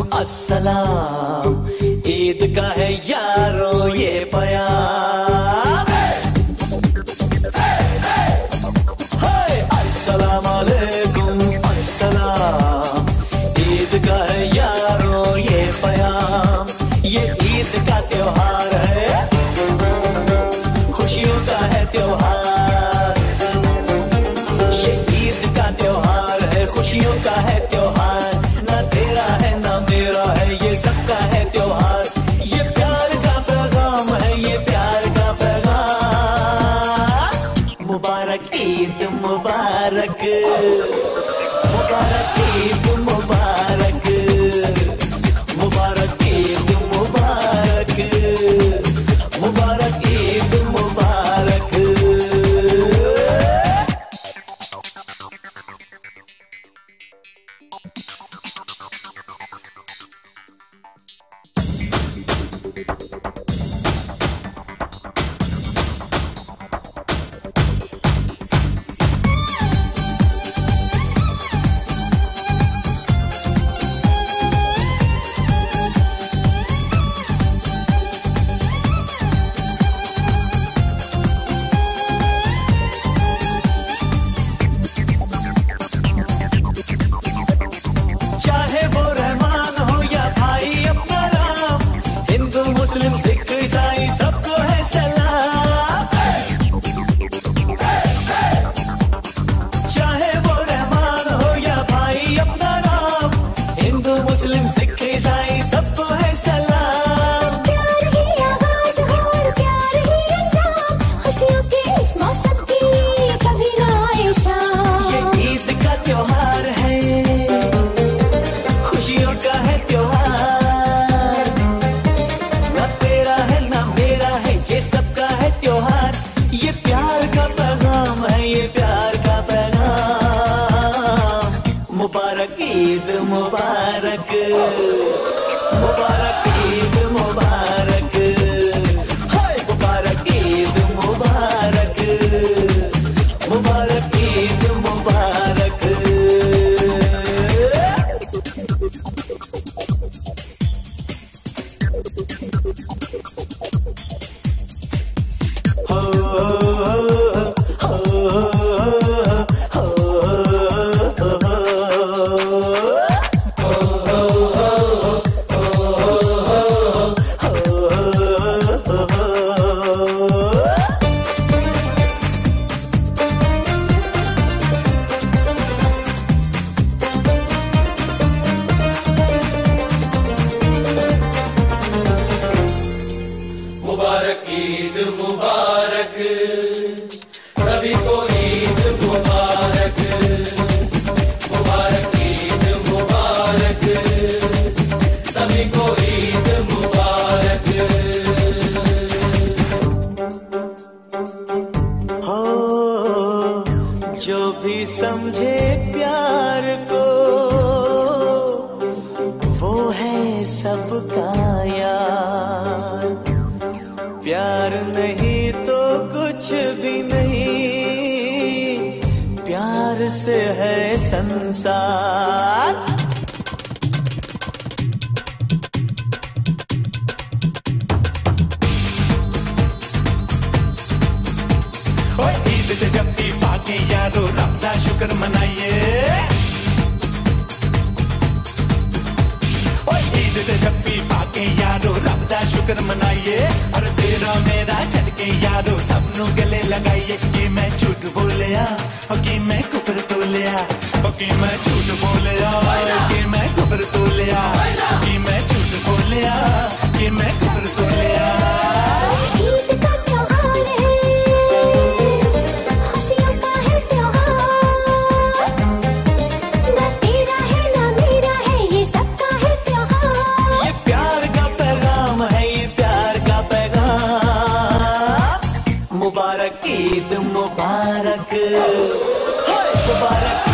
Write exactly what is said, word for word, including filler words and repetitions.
अस्सलाम, ईद का है यारों ये प्यार। अस्सलाम वालेकुम, अस्सलाम, ईद का है यारों ये प्यार। ये ईद का त्योहार है, खुशियों का है त्योहार। ये ईद का त्योहार है, खुशियों का है त्योहार। ना तेरा है ना मेरा है, ये सबका है त्योहार। ये प्यार का पैगाम है, ये प्यार का पैगाम। मुबारक ईद मुबारक, मुबारक ईद मुबारक, मुबारक ईद मुबारक, मुबारक ईद मुबारक। चाहे वो रहमान हो या भाई अपना राम, हिंदू मुस्लिम सिख ईसाई सबको है सलाम। चाहे वो रहमान हो या भाई अपना राम, हिंदू मुस्लिम सिख ईसाई सबको है सलाम। प्यार ही आवाज हो और प्यार ही अंजाम, खुशियों के इस मौसम की कभी ना आए शाम। ये ईद का त्योहार है, खुशियों का है त्योहार। ना तेरा है ना मेरा है, ये सबका है त्योहार। ये प्यार का पैगाम है, ये प्यार का पैगाम। मुबारक ईद मुबारक, मुबारक ईद मुबारक, हाय मुबारक ईद मुबारक, मुबारक ईद मुबारक। हो हो हो हो मुबारक ईद मुबारक, सभी को ईद मुबारक। मुबारक ईद मुबारक, सभी को ईद मुबारक। हो जो भी समझे प्यार को, वो है सबका यार। प्यार नहीं तो कुछ भी नहीं, प्यार से है संसार। ओए ईद ते जब भी पाके यारो रब दा शुक्र मनाइए। ओए ईद ते जब भी पाके यारो रब दा शुक्र मनाइए। और तेरा मेरा झटके यारो सबनू गले लगाइए। कि मैं झूठ बोलिया और कि मैं कुफर तोलिया, और कि मैं झूठ बोलिया कि मैं कुफर तोलिया, कि मैं झूठ बोलिया कि मैं कुफर तोलिया। ईद का त्योहार है, खुशियों का है त्योहार। ना तेरा है ना मेरा है, ये सबका है त्योहार। ये प्यार का पैगाम है, ये प्यार का पैगाम। मुबारक ईद मुबारक, हाय मुबारक